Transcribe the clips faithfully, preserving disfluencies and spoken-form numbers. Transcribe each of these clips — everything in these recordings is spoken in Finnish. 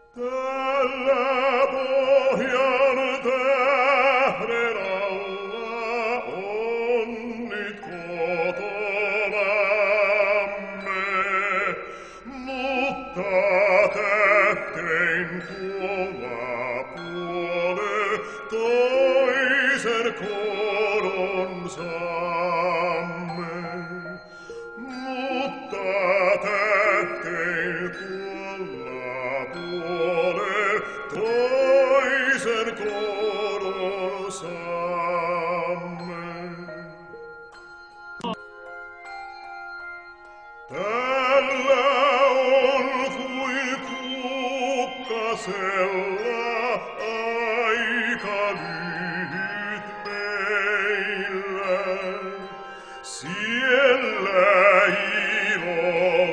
Täällä Pohjantähden alla on nyt kotonamme, mutta tähtein tuolla puole toisen kodon saamme. Mutta tähtein tuolla puole toisen kodon saamme. Täällä on kuin kukkasella aika lyhyt meillä. Siellä ilo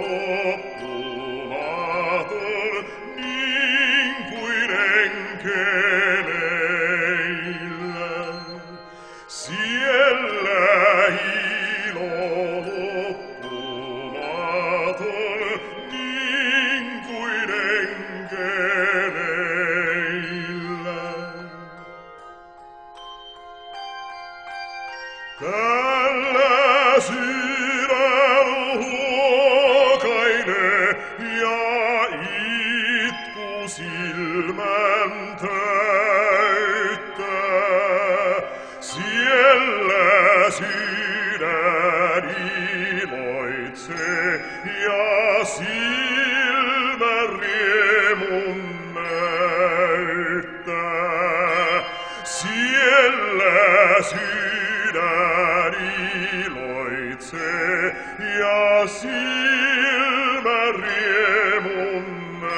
loppumaton niin kuin enkeleillä. Siellä ilo loppumaton niin kuin enkeleillä. Täällä sydän huokainee ja itku silmän täyttää. Siellä sydän iloitsee ja silmä riemun näyttää. Siellä sydän iloitsee ja silmä riemun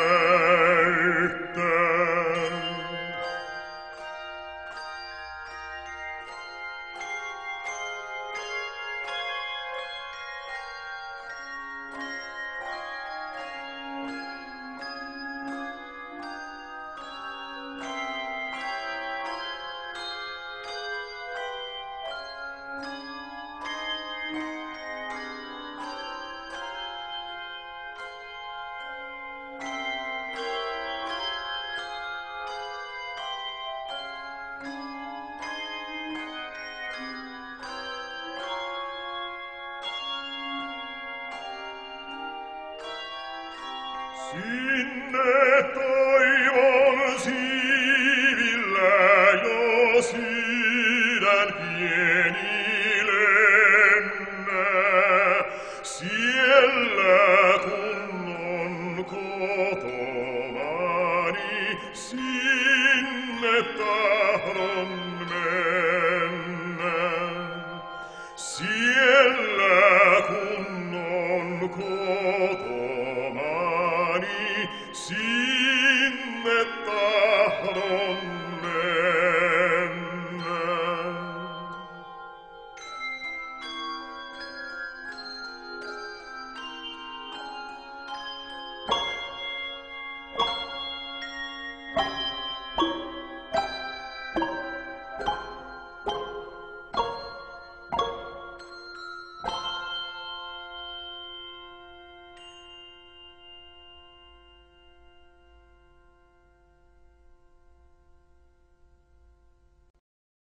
näyttää. Sinne toivon siivillä jo sydän pieni lennää. Siellä kun on kotonani, sinne